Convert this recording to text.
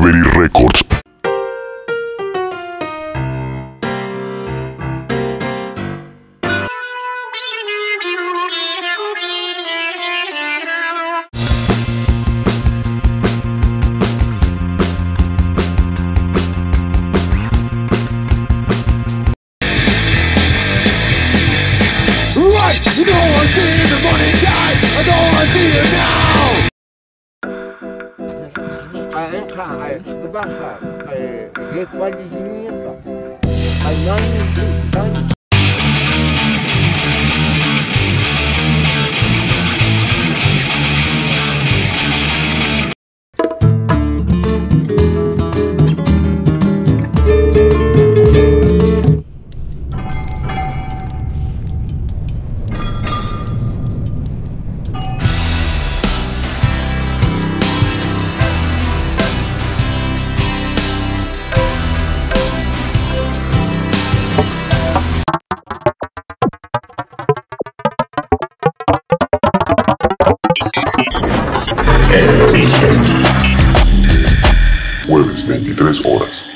Delivery Records. You know I see the morning time, I know I see you now. 这办法，也管理性也高，难以。 Jueves 23 horas.